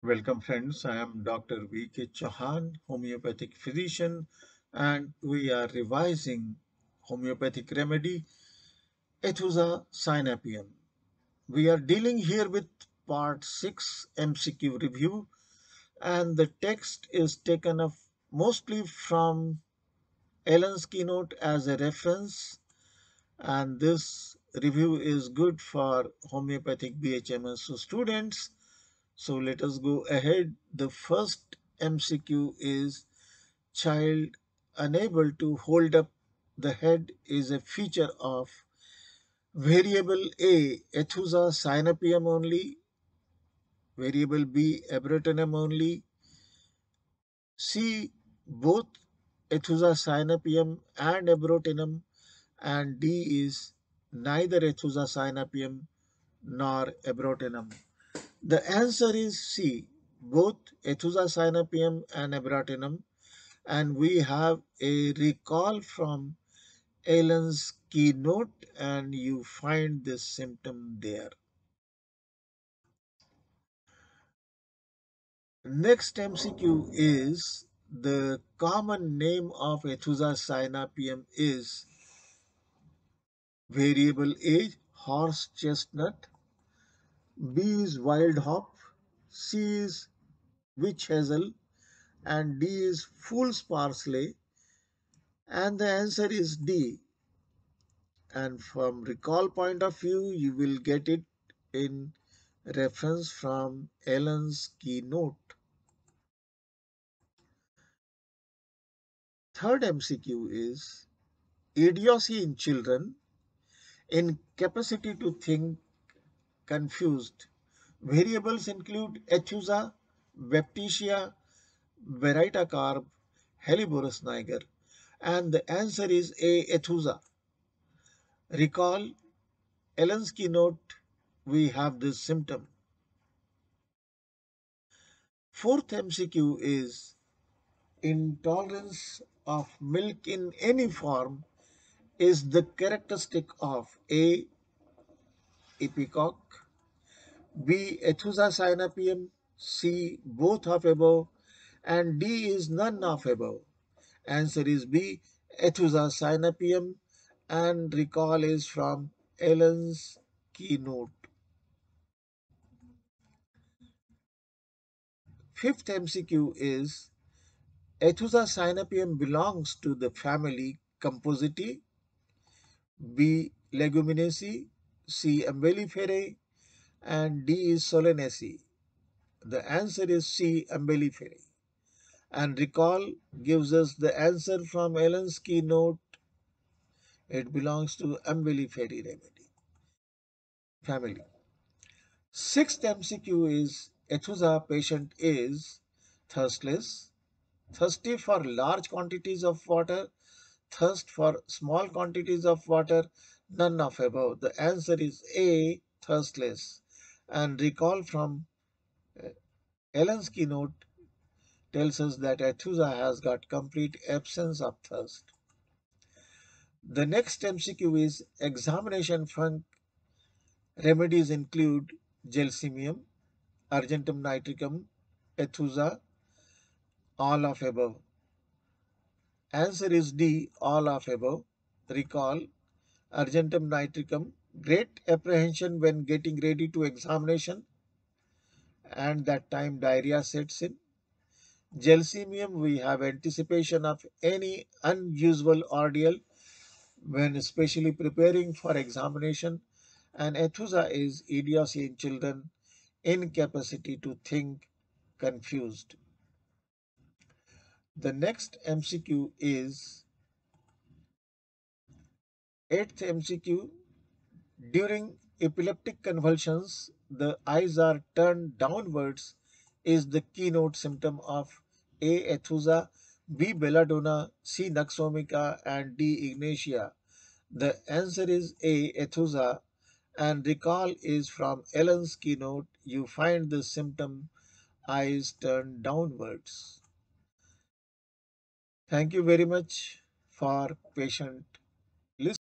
Welcome, friends. I am Dr. V.K. Chauhan, homeopathic physician, and we are revising homeopathic remedy Ethusa synapium. We are dealing here with part 6 MCQ review, and the text is taken up mostly from Allen's keynote as a reference, and this review is good for homeopathic BHMS students. So let us go ahead. The first MCQ is child unable to hold up the head is a feature of variable A, Ethusa synapium only, variable B, abrotinum only, C, both Ethusa synapium and abrotinum, and D is neither Ethusa synapium nor abrotinum. The answer is C, both Ethusa synapium and abrotinum, and we have a recall from Allen's keynote, and you find this symptom there. Next MCQ is the common name of Ethusa synapium is variable A, horse chestnut, B is wild hop, C is witch hazel, and D is fool's parsley, and the answer is D. And from recall point of view, you will get it in reference from Allen's keynote. Third MCQ is idiocy in children, incapacity to think, confused. Variables include Ethusa, Baptisia, Veritacarb, Helleborus niger, and the answer is A. Ethusa. Recall Allen's keynote, we have this symptom. Fourth MCQ is intolerance of milk in any form is the characteristic of A. Ipecac, B. Ethusa synapium, C. both of above, and D is none of above. Answer is B. Ethusa synapium, and recall is from Allen's keynote. Fifth MCQ is Ethusa synapium belongs to the family Compositae, B. Leguminosae, C. Umbelliferae, and D is Solanaceae. The answer is C. Umbelliferae. And recall gives us the answer from Allen's keynote. It belongs to Umbelliferae remedy family. Sixth MCQ is Ethusa patient is thirstless, thirsty for large quantities of water, thirst for small quantities of water, none of above. The answer is A, thirstless. And recall from Allen's keynote tells us that Ethusa has got complete absence of thirst. The next MCQ is examination funk. Remedies include gelsemium, argentum nitricum, Ethusa, all of above. Answer is D, all of above. Recall argentum nitricum, great apprehension when getting ready to examination, and that time diarrhea sets in. Gelsemium, we have anticipation of any unusual ordeal when especially preparing for examination, and Ethusa is idiocy in children, incapacity to think, confused. The next MCQ is 8th MCQ. During epileptic convulsions, the eyes are turned downwards is the keynote symptom of A. Ethusa, B. Belladonna, C. Nux and D. Ignatia. The answer is A. Ethusa, and recall is from Allen's keynote. You find the symptom eyes turned downwards. Thank you very much for patient